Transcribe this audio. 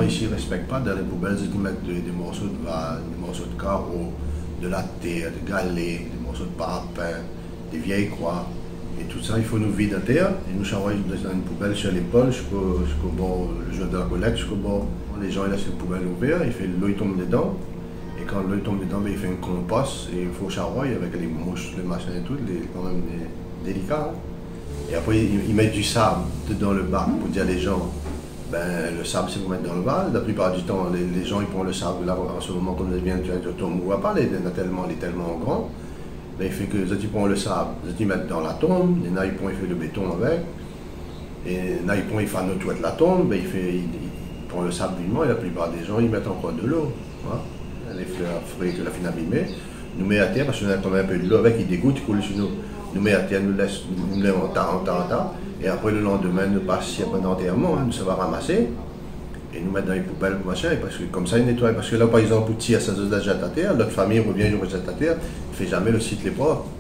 ici ne respectent pas. Dans les poubelles, ils mettent des morceaux de vase, des morceaux de carreaux, de la terre, des galets, des morceaux de parpaing, des vieilles croix. Et tout ça, il faut nous vider de terre et nous envoyer dans une poubelle sur l'épaule jusqu'au bord, le jour de la collecte, jusqu'au bord. Les gens ils laissent une poubelle ouverte, l'eau tombe dedans. Et quand l'eau tombe dedans, il fait un compost et il faut charroyer avec les mouches, les machins et tout, quand même délicat. Hein. Et après, ils mettent du sable dans le bac pour dire aux gens, ben, le sable, c'est pour mettre dans le bac. La plupart du temps, les gens ils prennent le sable là, en ce moment, comme ils viennent de tombe, on voit pas, il est tellement grand. Ben, il fait que ils prennent le sable, ils mettent dans la tombe, les nains, ils font le béton avec. Et là, ils font nettoyer la tombe, ben, il prend le sable vivement et la plupart des gens, ils mettent encore de l'eau. Hein. Les fleurs fruits que la fin abîmée, nous met à terre parce qu'on a quand même un peu de l'eau avec, il dégoûte, il coule sur nous. Nous met à terre, nous laisse en temps, et après le lendemain, nous passe pendant l'enterrement, hein, nous ça va ramasser, et nous mettre dans les poubelles, machin, et parce que comme ça, ils nettoient. Parce que là, par exemple, pour tirer ça se jette à terre, notre famille revient, il rejette à terre, il ne fait jamais le site les propres.